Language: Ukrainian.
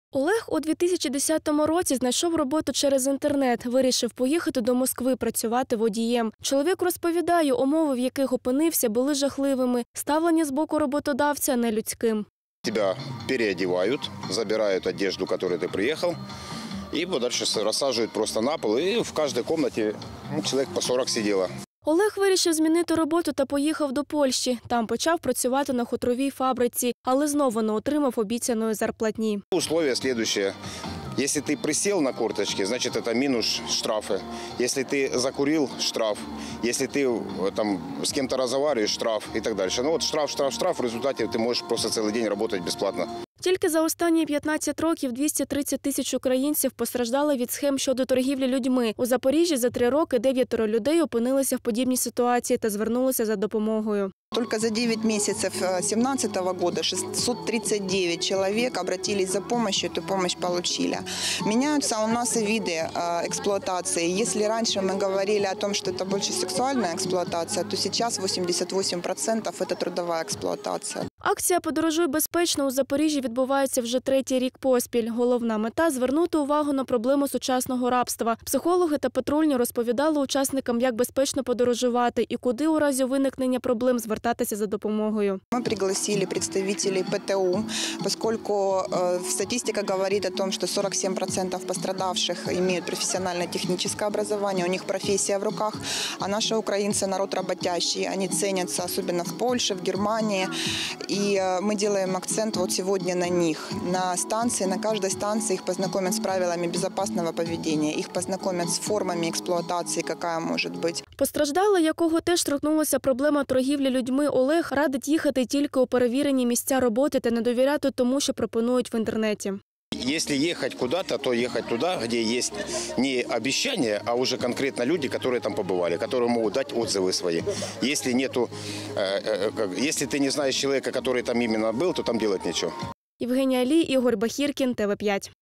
Олег у 2010 році знайшов роботу через інтернет. Вирішив поїхати до Москви працювати водієм. Чоловік розповідає, умови, в яких опинився, були жахливими. Ставлення з боку роботодавця – нелюдським. Тебя переодевают, забирают одежду, которой ты приехал, и дальше рассаживают просто на пол. И в каждой комнате человек по 40 сидело. Олег вирішив змінити роботу та поїхав до Польщі. Там почав працювати на хутровій фабриці, але знову не отримав обіцяної зарплатні. Условия следующие. Если ты присел на корточки, значит это минус штрафы. Если ты закурил, штраф. Если ты там с кем-то разговариваешь, штраф и так дальше. Ну вот штраф. В результате ты можешь просто целый день работать бесплатно. Тільки за останні 15 років 230 тисяч українців постраждали від схем щодо торгівлі людьми. У Запоріжжі за 3 роки 9 людей опинилися в подібній ситуації та звернулися за допомогою. Только за 9 месяцев 2017 года 639 человек обратились за помощью, эту помощь получили. Меняются у нас и виды эксплуатации. Если раньше мы говорили о том, что это больше сексуальная эксплуатация, то сейчас 88% это трудовая эксплуатация. Акція «Подорожуй безпечно» у Запоріжжі відбувається вже 3-й рік поспіль. Головна мета – звернути увагу на проблему сучасного рабства. Психологи та патрульні розповідали учасникам, як безпечно подорожувати і куди у разі виникнення проблем звертатися за допомогою. Мы пригласили представителей ПТУ, поскольку статистика говорит о том, что 47% пострадавших имеют профессионально-техническое образование, у них профессия в руках, а наши украинцы – народ работящий, они ценятся, особенно в Польше, в Германии. И мы делаем акцент вот сегодня на них. На станции, на каждой станции их познакомят с правилами безопасного поведения, их познакомят с формами эксплуатации, какая может быть. Постраждалий, якого теж торкнулася проблема торгівлі людьми, Олег радить їхати тільки у перевірені місця роботи та не довіряти тому, що пропонують в інтернеті. Если ехать куда-то, то ехать туда, где есть не обещания, а уже конкретно люди, которые там побывали, которые могут дать отзывы свои. Если ты не знаешь человека, который там именно был, то там делать нечего. Євгенія Лій, Ігор Бахіркін, ТВ5.